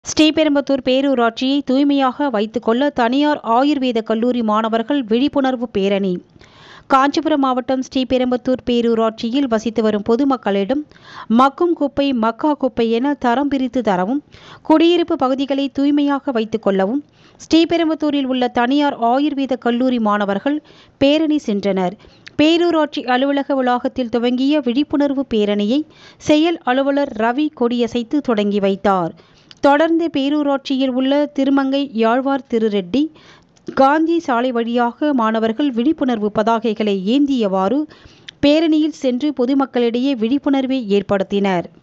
ஸ்ரீபெரும்புதூர் பேரூராட்சியை தூய்மையாக வைத்துக்கொள்ள தனியார் ஆயுர்வேத கல்லூரி மாணவர்கள் விழிப்புணர்வு பேரணி. காஞ்சிபுரம் மாவட்டம் ஸ்ரீபெரும்புதூர் பேரூராட்சியில் வசித்து வரும் பொதுமக்களிடம் மக்கும் குப்பை, மக்கா குப்பை என தரம் பிரித்து தரவும், குடியிருப்பு பகுதிகளை தூய்மையாக வைத்துக் கொள்ளவும் ஸ்ரீபெரும்புதூரில் உள்ள தனியார் ஆயுர்வேத கல்லூரி மாணவர்கள் பேரணி சென்றனர். பேரூராட்சி அலுவலக வளாகத்தில் துவங்கிய விழிப்புணர்வு பேரணியை செயல் அலுவலர் ரவி கொடியசைத்து தொடங்கி வைத்தார். தொடர்ந்து பேரூராட்சியில் உள்ள திருமங்கை யாழ்வார் திருரெட்டி காந்தி சாலை வழியாக மாணவர்கள் விழிப்புணர்வு பதாகைகளை ஏந்தியவாறு பேரணியில் சென்று பொதுமக்களிடையே விழிப்புணர்வை ஏற்படுத்தினர்.